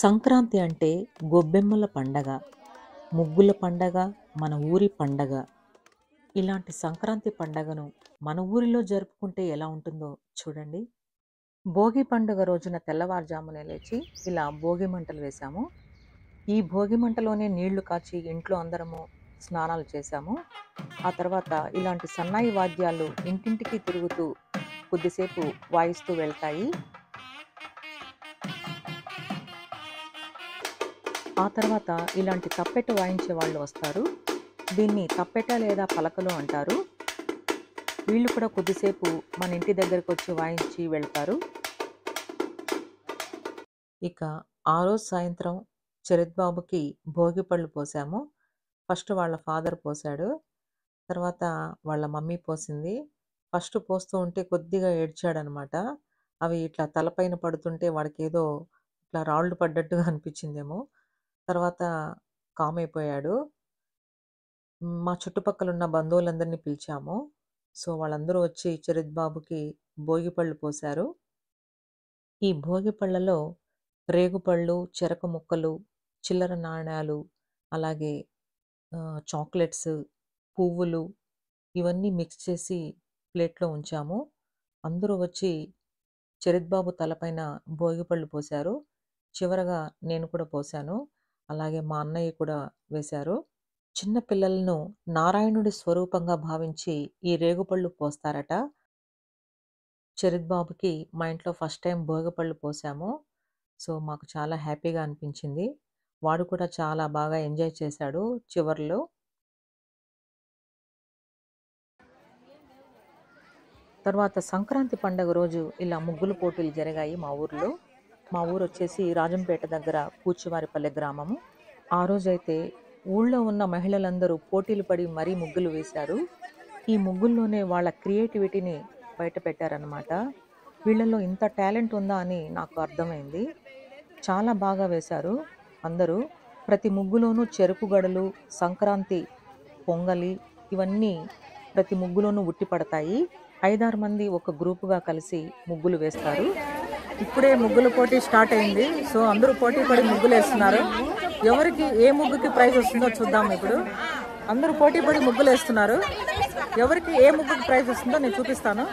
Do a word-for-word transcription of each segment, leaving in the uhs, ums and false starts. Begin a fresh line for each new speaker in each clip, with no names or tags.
సంక్రాంతి అంటే గొబ్బెమ్మల పండగ, ముగ్గుల పండగ, మన ఊరి పండగ. ఇలాంటి సంక్రాంతి పండగను మన ఊరిలో జరుపుకుంటే ఎలా ఉంటుందో చూడండి. భోగి పండుగ రోజున తెల్లవారుజామునే లేచి ఇలా భోగి మంటలు వేశాము. ఈ భోగి మంటలోనే నీళ్లు కాచి ఇంట్లో అందరము స్నానాలు చేశాము. ఆ తర్వాత ఇలాంటి సన్నాయి వాద్యాలు ఇంటింటికి తిరుగుతూ కొద్దిసేపు వాయిస్తూ వెళ్తాయి. ఆ తర్వాత ఇలాంటి తప్పెట వాయించే వాళ్ళు వస్తారు. దీన్ని తప్పెట లేదా పలకలు అంటారు. వీళ్ళు కూడా కొద్దిసేపు మన ఇంటి దగ్గరకు వచ్చి వాయించి వెళ్తారు. ఇక ఆ రోజు సాయంత్రం చరిత్ బాబుకి భోగి పళ్ళు పోసాము. ఫస్ట్ వాళ్ళ ఫాదర్ పోసాడు, తర్వాత వాళ్ళ మమ్మీ పోసింది. ఫస్ట్ పోస్తూ ఉంటే కొద్దిగా ఏడ్చాడనమాట. అవి ఇట్లా తలపైన పడుతుంటే వాడికి ఏదో ఇట్లా రాళ్ళు పడ్డట్టుగా అనిపించిందేమో. తర్వాత కామ్ అయిపోయాడు. మా చుట్టుపక్కల ఉన్న బంధువులందరినీ పిలిచాము. సో వాళ్ళందరూ వచ్చి చరిత్ బాబుకి భోగి పళ్ళు పోశారు. ఈ భోగి పళ్ళలో రేగుపళ్ళు, చెరకు ముక్కలు, చిల్లర నాణ్యాలు, అలాగే చాక్లెట్స్, పువ్వులు ఇవన్నీ మిక్స్ చేసి ప్లేట్లో ఉంచాము. అందరూ వచ్చి చరిత్ బాబు తలపైన భోగి పళ్ళు పోశారు. చివరగా నేను కూడా పోశాను. అలాగే మా అన్నయ్య కూడా వేశారు. చిన్న పిల్లలను నారాయణుడి స్వరూపంగా భావించి ఈ రేగుపళ్ళు పోస్తారట. చరిత్ బాబుకి మా ఇంట్లో ఫస్ట్ టైం భోగిపళ్ళు పోసాము. సో మాకు చాలా హ్యాపీగా అనిపించింది. వాడు కూడా చాలా బాగా ఎంజాయ్ చేశాడు చివర్లో. తర్వాత సంక్రాంతి పండుగ రోజు ఇలా ముగ్గులు పోటీలు జరిగాయి మా ఊర్లో. మా ఊరు వచ్చేసి రాజంపేట దగ్గర కూచివారిపల్లె గ్రామము. ఆ రోజైతే ఊళ్ళో ఉన్న మహిళలందరూ పోటీలు పడి మరీ ముగ్గులు వేశారు. ఈ ముగ్గుల్లోనే వాళ్ళ క్రియేటివిటీని బయట పెట్టారనమాట. వీళ్ళలో ఇంత టాలెంట్ ఉందా అని నాకు అర్థమైంది. చాలా బాగా వేశారు అందరూ. ప్రతి ముగ్గులోనూ చెరుకు గడలు, సంక్రాంతి పొంగలి ఇవన్నీ ప్రతి ముగ్గులోనూ ఉట్టి పడతాయి. ఐదారు మంది ఒక గ్రూపుగా కలిసి ముగ్గులు వేస్తారు. ఇప్పుడే ముగ్గుల పోటీ స్టార్ట్ అయింది. సో అందరూ పోటీ పడి ముగ్గులు వేస్తున్నారు. ఎవరికి ఏ ముగ్గుకి ప్రైజ్ వస్తుందో చూద్దాం. ఇప్పుడు అందరూ పోటీ పడి ముగ్గులు వేస్తున్నారు. ఎవరికి ఏ ముగ్గుకి ప్రైజ్ వస్తుందో నేను చూపిస్తాను.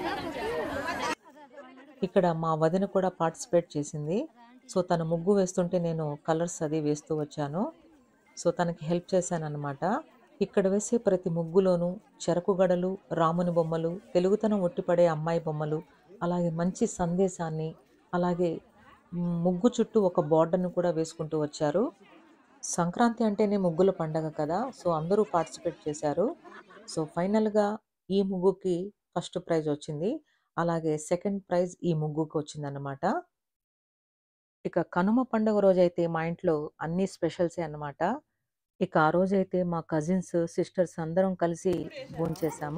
ఇక్కడ మా వదిన కూడా పార్టిసిపేట్ చేసింది. సో తన ముగ్గు వేస్తుంటే నేను కలర్స్ అది వేస్తూ వచ్చాను. సో తనకి హెల్ప్ చేశాను అనమాట. ఇక్కడ వేసే ప్రతి ముగ్గులోనూ చెరకు గడలు, రాముని బొమ్మలు, తెలుగుతనం ఒట్టిపడే అమ్మాయి బొమ్మలు, అలాగే మంచి సందేశాన్ని, అలాగే ముగ్గు చుట్టూ ఒక బోర్డర్ను కూడా వేసుకుంటూ వచ్చారు. సంక్రాంతి అంటేనే ముగ్గుల పండగ కదా. సో అందరూ పార్టిసిపేట్ చేశారు. సో ఫైనల్గా ఈ ముగ్గుకి ఫస్ట్ ప్రైజ్ వచ్చింది. అలాగే సెకండ్ ప్రైజ్ ఈ ముగ్గుకి వచ్చిందన్నమాట. ఇక కనుమ పండుగ రోజైతే మా ఇంట్లో అన్ని స్పెషల్సే అన్నమాట. ఇక ఆ రోజైతే మా కజిన్స్, సిస్టర్స్ అందరం కలిసి భోంచేసాము.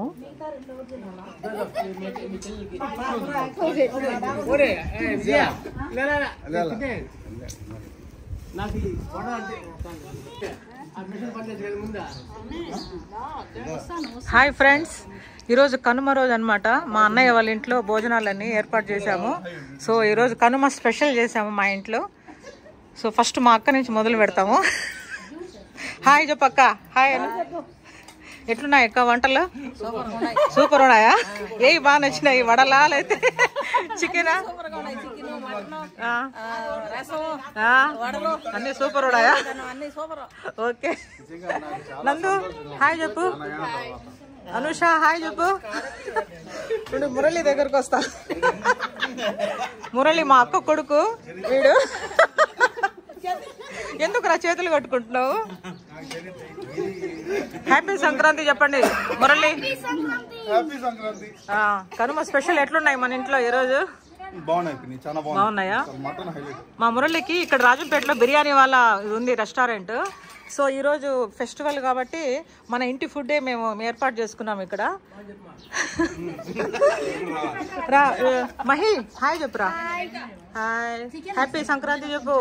హాయ్ ఫ్రెండ్స్, ఈరోజు కనుమ రోజు అనమాట. మా అన్నయ్య వాళ్ళ ఇంట్లో భోజనాలన్నీ ఏర్పాటు చేశాము. సో ఈరోజు కనుమ స్పెషల్ చేసాము మా ఇంట్లో. సో ఫస్ట్ మా అక్క నుంచి మొదలు పెడతాము. హాయ్ చెప్పక్క. హాయ్ అన్న. ఎట్లున్నాయి అక్క వంటలు? సూపర్ ఉన్నాయా? ఏ బాగా నచ్చినాయి? వడలా లేతే చికెనా? అన్ని సూపర్ ఉన్నాయా? ఓకే. నందు హాయ్ చెప్పు. అనుష హాయ్ చెప్పు. ఇప్పుడు మురళి దగ్గరకు వస్తా. మురళి మా అక్క కొడుకు వీడు. ఎందుకు రా చేతులు కట్టుకుంటున్నావు? హ్యాపీ సంక్రాంతి చెప్పండి మురళి. కనుమ స్పెషల్ ఎట్లున్నాయి మన ఇంట్లో ఈరోజు? బాగున్నాయా? మా మురళికి ఇక్కడ రాజంపేటలో బిర్యానీ వాళ్ళ ఉంది రెస్టారెంట్. సో ఈరోజు ఫెస్టివల్ కాబట్టి మన ఇంటి ఫుడ్డే మేము ఏర్పాటు చేసుకున్నాం ఇక్కడ. రా మహి హాయ్ చెప్పురా. హాయ్, హ్యాపీ సంక్రాంతి చెప్పు.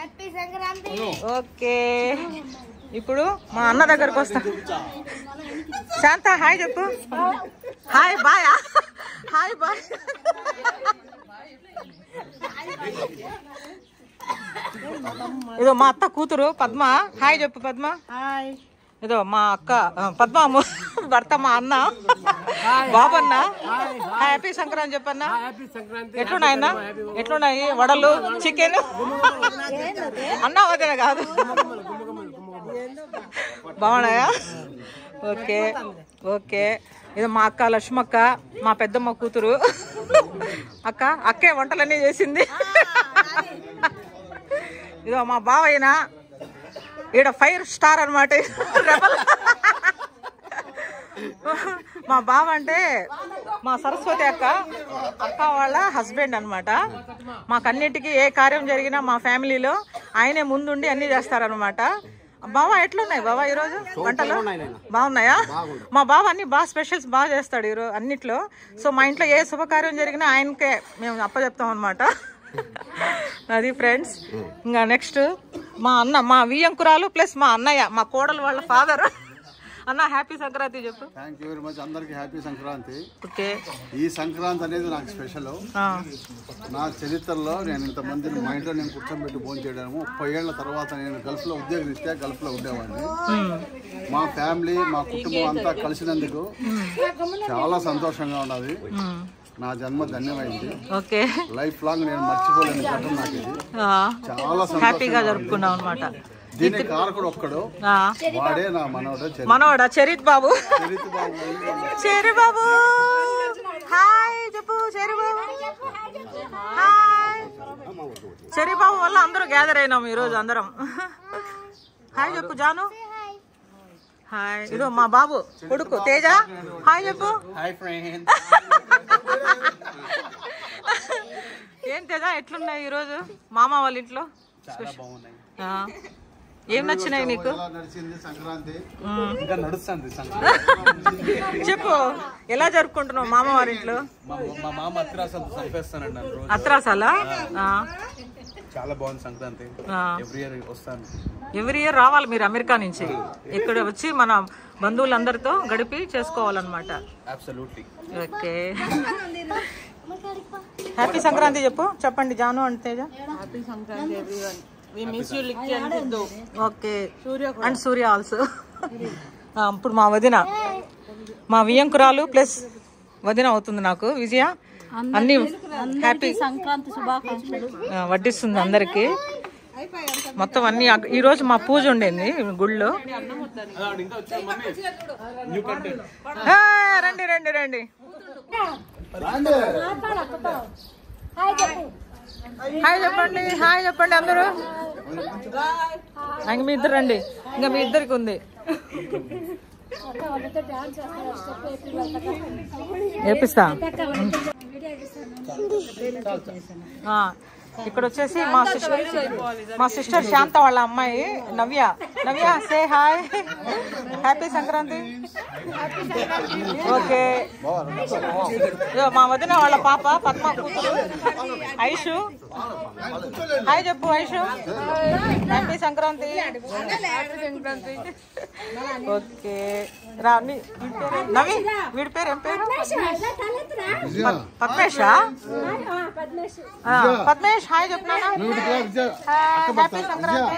ఓకే, ఇప్పుడు మా అన్న దగ్గరకు వస్తా. శాంత హాయ్ చెప్పు. Hi bye. Hi bye. ఇదో మా అత్త కూతురు పద్మ. హాయ్ చెప్పు పద్మ. ఇదో మా అక్క పద్మ భర్త మా అన్న బాబన్న. హ్యాపీ సంక్రాంతి చెప్పన్నా. ఎట్లున్నాయన్నా? ఎట్లున్నాయి వడలు చికెన్? అన్న వదిన కాదు, బాగున్నాయా? Okay okay. ఇది మా అక్క లక్ష్మక్క, మా పెద్దమ్మ కూతురు. అక్క అక్కే వంటలన్నీ చేసింది. ఇదో మా బావయ్యన, ఈడ ఫైర్ స్టార్ అనమాట. మా బావ అంటే మా సరస్వతి అక్క అక్క వాళ్ళ హస్బెండ్ అనమాట. మాకన్నిటికీ ఏ కార్యం జరిగినా మా ఫ్యామిలీలో ఆయనే ముందుండి అన్ని చేస్తారనమాట. బావ ఎట్లున్నాయి బావ ఈరోజు వంటలు? బాగున్నాయా? మా బావ అన్ని బాగా స్పెషల్స్ బాగా చేస్తాడు ఈరోజు అన్నిట్లో. సో మా ఇంట్లో ఏ శుభకార్యం జరిగినా ఆయనకే మేము అప్పచెప్తాం అనమాట. అది ఫ్రెండ్స్. ఇంకా నెక్స్ట్ మా అన్న, మా వియ్యంకురాలు ప్లస్ మా అన్నయ్య, మా కోడలు వాళ్ళ ఫాదర్. అన్న హ్యాపీ సంక్రాంతి చెప్పు.
Thank you very much. అందరికి హ్యాపీ సంక్రాంతి.
ఓకే.
ఈ సంక్రాంతి అనేది నాకు స్పెషల్. నా చరిత్రలో నేను ఇంతమందిని మా ఇంట్లో నేను కూర్చోబెట్టి ఫోన్ చేయడము. ముప్పై ఏళ్ల తర్వాత నేను గల్ఫ్ లో ఉద్యోగం ఇస్తే గల్ఫ్ లో ఉండేవాడిని. మా ఫ్యామిలీ మా కుటుంబం అంతా కలిసినందుకు చాలా సంతోషంగా ఉన్నది. నా జన్మ ధన్యమైంది.
ఓకే.
లైఫ్ లాంగ్ నేను మర్చిపోలేని ఘటన నాకు ఇది. చాలా
హ్యాపీగా జరుపుకున్నాం అనమాట.
దీని కారకుడు ఒక్కడు, వాడే నా మనవడు
మనవడా చరిత్ బాబు. చెరి బాబు హాయ్ చెప్పు. చెరి బాబు హాయ్. చెరి బాబు వల్ల అందరూ గ్యాదర్ అయినాం ఈరోజు అందరం. హాయ్ చెప్పు జాను. హాయ్. ఇదో మా బాబు కొడుకు తేజ. హాయ్ చెప్పు. ఏం తేజ ఎట్లున్నాయి ఈరోజు మామ వాళ్ళ ఇంట్లో? ఏం నచ్చినాయి నీకు? చెప్పు ఎలా జరుపుకుంటున్నావు మామ వారి ఇంట్లో? అత్రాసాలా?
చాలా బాగుంది సంక్రాంతి. ఎవ్రీ ఇయర్ వస్తాను.
ఎవ్రీ ఇయర్ రావాలి మీరు అమెరికా నుంచి. ఇక్కడ వచ్చి మన బంధువులందరితో గడిపి చేసుకోవాలన్నమాట. ఓకే. హ్యాపీ సంక్రాంతి చెప్పు. చెప్పండి Janu and Teja.
Happy Sankranti everyone. We miss you Likki and Sidhu.
Okay. And Surya also. ఇప్పుడు మా వదిన, మా వియ్యంకురాలు ప్లస్ వదిన అవుతుంది నాకు విజయ. అన్ని హ్యాపీ
సంక్రాంతి శుభాకాంక్షలు
వడ్డిస్తుంది అందరికి. మొత్తం అన్ని ఈ రోజు మా పూజ ఉండేది గుళ్ళో. రండి రండి రండి. హాయ్ చెప్పండి. హాయ్ చెప్పండి అందరూ. ఇంక మీ ఇద్దరు రండి. ఇంకా మీ ఇద్దరికి ఉంది. వేపిస్తా. ఇక్కడ వచ్చేసి మా సిస్టర్ మా సిస్టర్ శాంత వాళ్ళ అమ్మాయి Navya. Navya say hi. Happy Sankranti. Okay. మా వదిన వాళ్ళ పాప పద్మ కూతురు ఐషు. హాయ్ చెప్పు ఐషు. హ్యాపీ సంక్రాంతి. ఓకే. రా నవి. వీడి పేరు ఏం పేరు? పద్మేషా? పద్మేష్ హాయ్ చెప్తున్నా. హ్యాపీ సంక్రాంతి.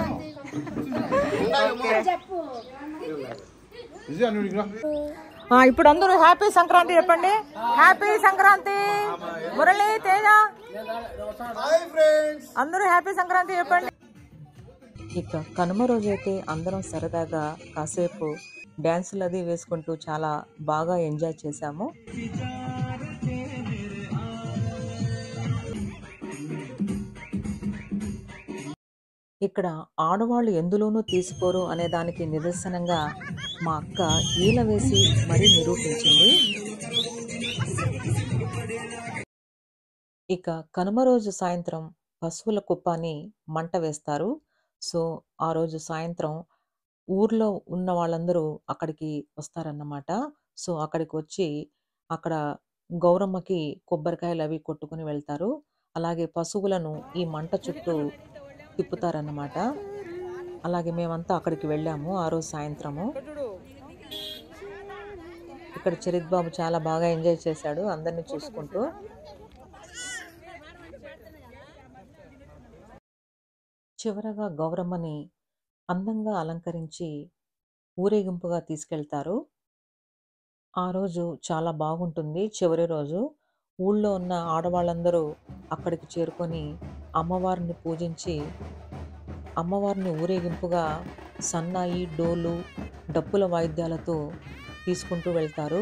ఇప్పుడు అందరూ హ్యాపీ సంక్రాంతి చెప్పండి. హ్యాపీ సంక్రాంతి. మురళి తేజ అందరూ హ్యాపీ సంక్రాంతి చెప్పండి. ఇక కనుమ రోజైతే అందరం సరదాగా కాసేపు డ్యాన్సులు అది వేసుకుంటూ చాలా బాగా ఎంజాయ్ చేశాము. ఇక్కడ ఆడవాళ్ళు ఎందులోనూ తీసుకోరు అనే దానికి నిదర్శనంగా మా అక్క ఈల వేసి మరీ నిరూపించింది. ఇక కనుమ రోజు సాయంత్రం పశువుల కుప్పాన్ని మంట వేస్తారు. సో ఆ రోజు సాయంత్రం ఊర్లో ఉన్న వాళ్ళందరూ అక్కడికి వస్తారన్నమాట. సో అక్కడికి వచ్చి అక్కడ గౌరమ్మకి కొబ్బరికాయలు అవి కొట్టుకుని వెళ్తారు. అలాగే పశువులను ఈ మంట చుట్టూ తిప్పుతారన్నమాట. అలాగే మేమంతా అక్కడికి వెళ్ళాము ఆ రోజు సాయంత్రము. ఇక్కడ చరిత్ బాబు చాలా బాగా ఎంజాయ్ చేశాడు అందరినీ చూసుకుంటూ. చివరగా గౌరమ్మని అందంగా అలంకరించి ఊరేగింపుగా తీసుకెళ్తారు. ఆ రోజు చాలా బాగుంటుంది. చివరి రోజు ఊళ్ళో ఉన్న ఆడవాళ్ళందరూ అక్కడికి చేరుకొని అమ్మవారిని పూజించి అమ్మవారిని ఊరేగింపుగా సన్నాయి, డోలు, డప్పుల వాయిద్యాలతో తీసుకుంటూ వెళ్తారు.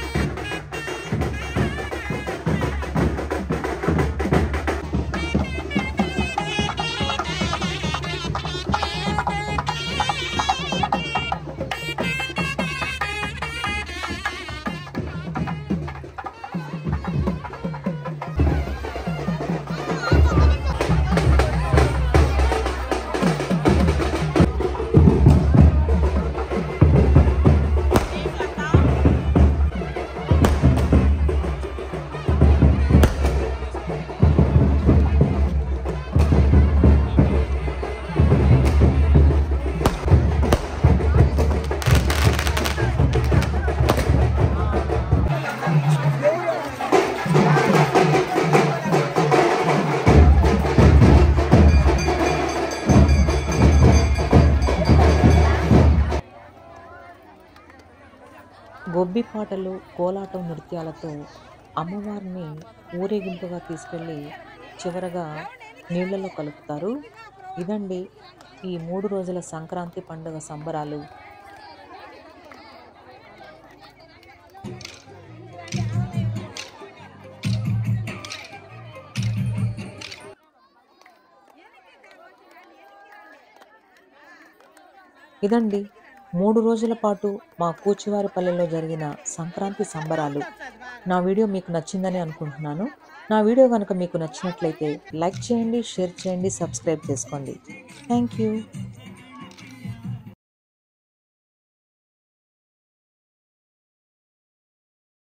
గొబ్బి పాటలు, కోలాటం నృత్యాలతో అమ్మవారిని ఊరేగింపుగా తీసుకెళ్ళి చివరగా నీళ్లలో కలుపుతారు. ఇదండి ఈ మూడు రోజుల సంక్రాంతి పండుగ సంబరాలు. ఇదండి మూడు రోజుల పాటు మా కూచివారిపల్లెలో జరిగిన సంక్రాంతి సంబరాలు. నా వీడియో మీకు నచ్చిందని అనుకుంటున్నాను. నా వీడియో కనుక మీకు నచ్చినట్లయితే లైక్ చేయండి, షేర్ చేయండి, సబ్స్క్రైబ్ చేసుకోండి. Thank you.